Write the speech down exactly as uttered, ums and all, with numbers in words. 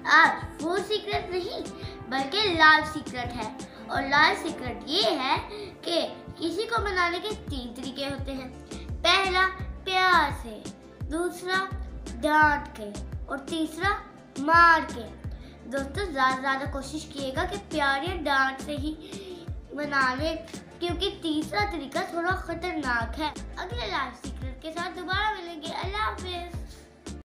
आज food secret नहीं बल्कि लाइफ सीक्रेट है। और लाइफ सीक्रेट ये है कि किसी को मनाने के तीन तरीके होते हैं। पहला प्यार से, दूसरा डांट के और तीसरा मार के। दोस्तों ज़्यादा ज़्यादा कोशिश कीजिएगा कि प्यार या डांट से ही मनाने, क्योंकि तीसरा तरीका थोड़ा खतरनाक है। अगले लाइफ सीक्रेट के साथ दोबारा मिलेंगे। अल्लाह हाफिज़।